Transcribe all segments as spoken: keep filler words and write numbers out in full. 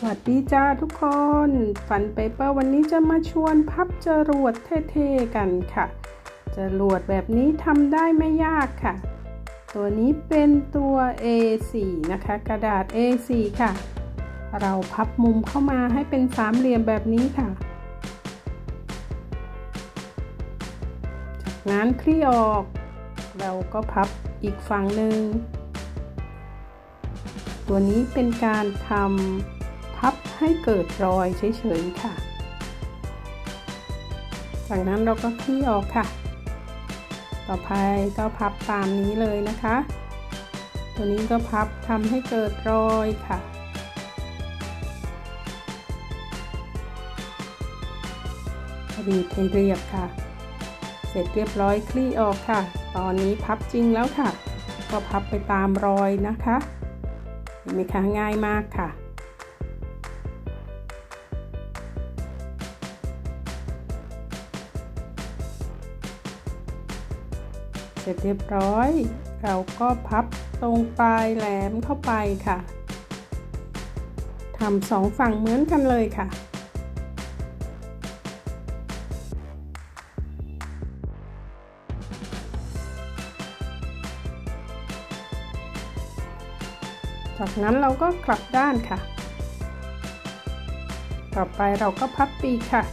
วัสดีจ้าทุกคนฟันเปเปอร์วันนี้จะมาชวนพับจรวดเท่ๆกันค่ะจรวดแบบนี้ทำได้ไม่ยากค่ะตัวนี้เป็นตัว เอ โฟร์ นะคะกระดาษ เอ โฟร์ ค่ะเราพับมุมเข้ามาให้เป็นสามเหลี่ยมแบบนี้ค่ะจากนั้นคลี่ออกเราก็พับอีกฝั่งหนึ่งตัวนี้เป็นการทำพับให้เกิดรอยเฉยๆค่ะจากนั้นเราก็คลี่ออกค่ะต่อไปก็พับตามนี้เลยนะคะตัวนี้ก็พับทำให้เกิดรอยค่ะรีดให้เรียบค่ะเสร็จเรียบร้อยคลี่ออกค่ะตอนนี้พับจริงแล้วค่ะก็พับไปตามรอยนะคะเห็นไหมคะง่ายมากค่ะเสร็จเรียบร้อยเราก็พับตรงปลายแหลมเข้าไปค่ะทำสองฝั่งเหมือนกันเลยค่ะจากนั้นเราก็กลับด้านค่ะต่อไปเราก็พับปีกค่ะ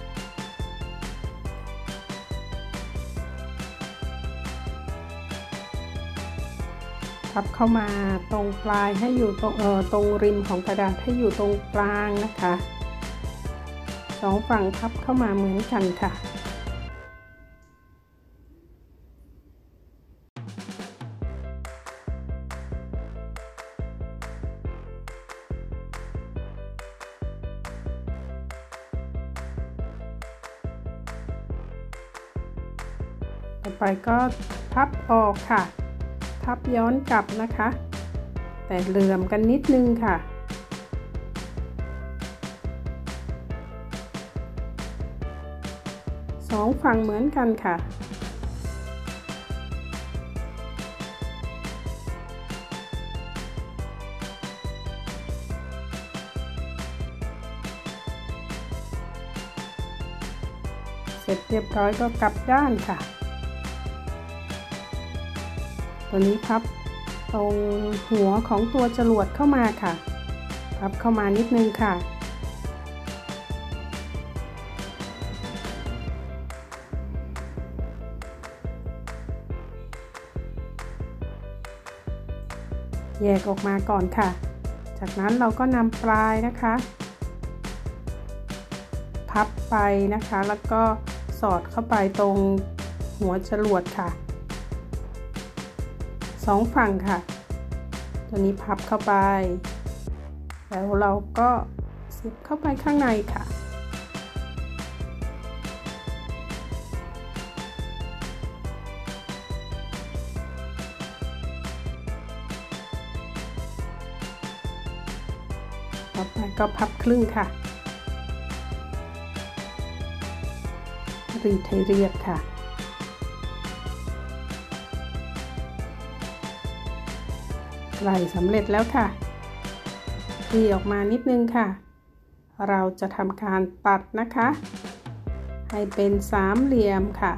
พับเข้ามาตรงปลายให้อยู่ตรงเอ่อตรงริมของกระดาษให้อยู่ตรงกลางนะคะสองฝั่งพับเข้ามาเหมือนกันค่ะต่อไปก็พับออกค่ะพับย้อนกลับนะคะแต่เหลื่อมกันนิดนึงค่ะสองฝั่งเหมือนกันค่ะเสร็จเรียบร้อยก็กลับด้านค่ะตัวนี้พับตรงหัวของตัวจรวดเข้ามาค่ะพับเข้ามานิดนึงค่ะแยกออกมาก่อนค่ะจากนั้นเราก็นำปลายนะคะพับไปนะคะแล้วก็สอดเข้าไปตรงหัวจรวดค่ะสองฝั่งค่ะตัวนี้พับเข้าไปแล้วเราก็เสียบเข้าไปข้างในค่ะต่อไปก็พับครึ่งค่ะรีดให้เรียบค่ะใกล้สำเร็จแล้วค่ะคลี่ออกมานิดนึงค่ะเราจะทำการตัดนะคะให้เป็นสามเหลี่ยมค่ะ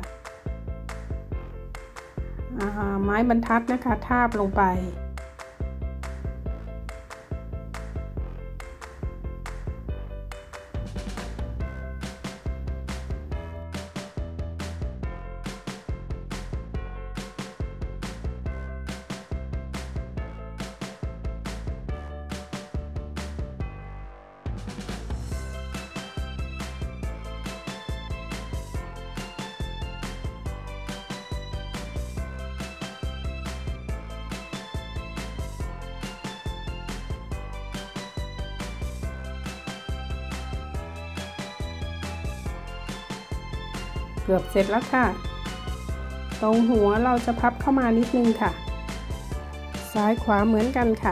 ไม้บรรทัดนะคะทาบลงไปเกือบเสร็จแล้วค่ะตรงหัวเราจะพับเข้ามานิดนึงค่ะซ้ายขวาเหมือนกันค่ะ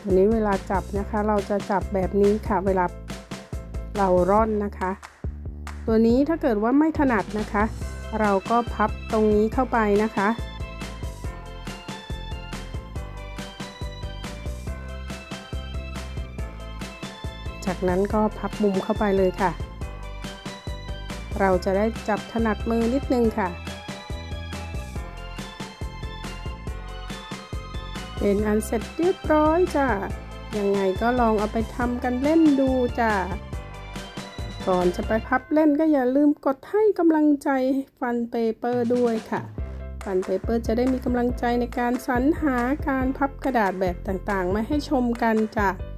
อันนี้เวลาจับนะคะเราจะจับแบบนี้ค่ะเวลาเราร่อนนะคะตัวนี้ถ้าเกิดว่าไม่ถนัดนะคะเราก็พับตรงนี้เข้าไปนะคะจากนั้นก็พับมุมเข้าไปเลยค่ะเราจะได้จับถนัดมือนิดนึงค่ะเป็นอันเสร็จเรียบร้อยจ้ะยังไงก็ลองเอาไปทำกันเล่นดูจ้ะก่อนจะไปพับเล่นก็อย่าลืมกดให้กำลังใจฟันเปเปอร์ด้วยค่ะฟันเปเปอร์จะได้มีกำลังใจในการสรรหาการพับกระดาษแบบต่างๆมาให้ชมกันจ้ะ